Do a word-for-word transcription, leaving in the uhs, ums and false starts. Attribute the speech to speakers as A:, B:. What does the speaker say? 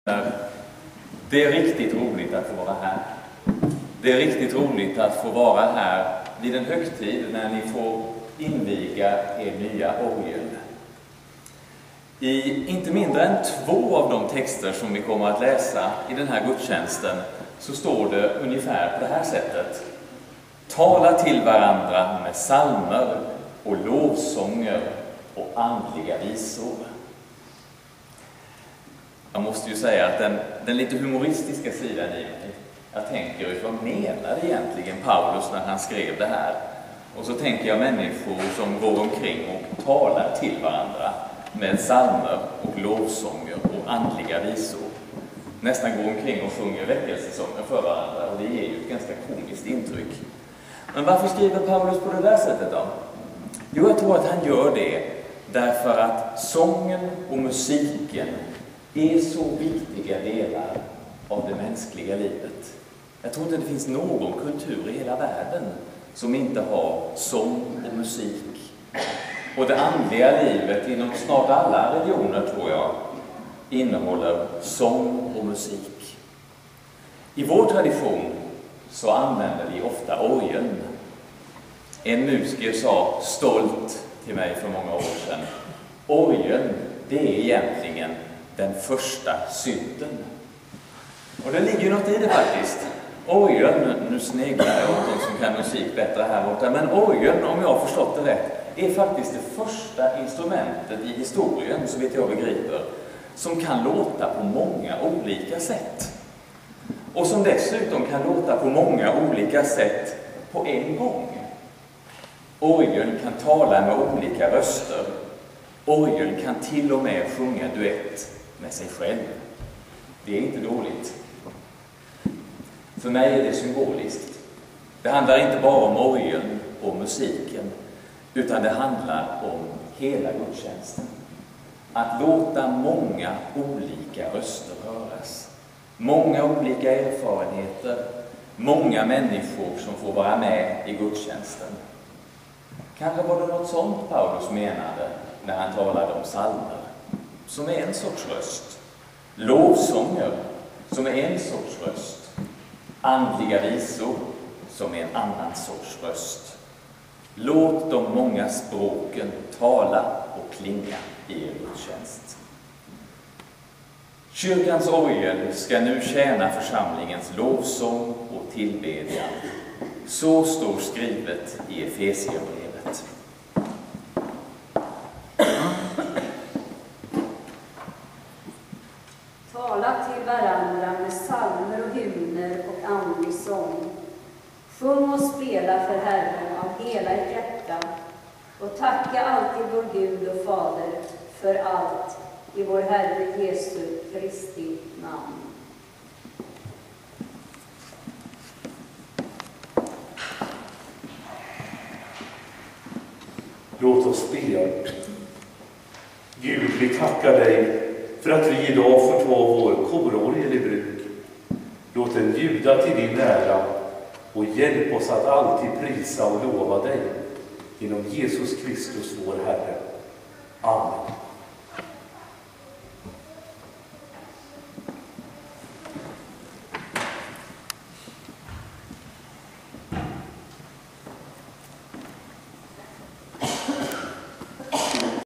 A: Det är riktigt roligt att få vara här. Det är riktigt roligt att få vara här vid en högtid när ni får inviga er nya orgel. I inte mindre än två av de texter som vi kommer att läsa i den här gudstjänsten så står det ungefär på det här sättet: tala till varandra med psalmer och lovsånger och andliga visor. Jag måste ju säga att den, den lite humoristiska sidan i mig, jag tänker, vad menade egentligen Paulus när han skrev det här? Och så tänker jag människor som går omkring och talar till varandra med psalmer och lovsånger och andliga visor. Nästan går omkring och sjunger väckelsesånger för varandra, och det ger ju ett ganska komiskt intryck. Men varför skriver Paulus på det där sättet då? Jo, jag tror att han gör det därför att sången och musiken är så viktiga delar av det mänskliga livet. Jag tror inte det finns någon kultur i hela världen som inte har sång och musik. Och det andliga livet inom snart alla religioner, tror jag, innehåller sång och musik. I vår tradition så använder vi ofta orgeln. En musiker sa stolt till mig för många år sedan: orgeln, det är egentligen den första synden. Och det ligger ju något i det faktiskt. Orgeln, nu sneglar jag åt de som kan musik bättre här borta, men orgeln, om jag har förstått det rätt, är faktiskt det första instrumentet i historien, så vitt jag begriper, som kan låta på många olika sätt. Och som dessutom kan låta på många olika sätt på en gång. Orgeln kan tala med olika röster. Orgeln kan till och med sjunga duett med sig själv. Det är inte dåligt. För mig är det symboliskt. Det handlar inte bara om orgeln och musiken, utan det handlar om hela gudstjänsten. Att låta många olika röster höras. Många olika erfarenheter. Många människor som får vara med i gudstjänsten. Kanske var det något sånt Paulus menade när han talade om psalmer, som är en sorts röst. Lovsånger, som är en sorts röst. Andliga visor, som är en annan sorts röst. Låt de många språken tala och klinga i er gudstjänst. Kyrkans orgel ska nu tjäna församlingens lovsång och tillbedjan. Så står skrivet i Efesierbrevet.
B: Tala till varandra med psalmer och hymner och andlig sång. Sjung och spela för Herren av hela ert hjärta, och tacka alltid vår Gud och Fader för allt i vår Herre Jesu Kristi namn.
C: Låt oss be. Gud, vi tackar dig för att vi idag får ta vår kororgel i bruk. Låt den ljuda till din ära och hjälp oss att alltid prisa och lova dig. Genom Jesus Kristus vår Herre. Amen.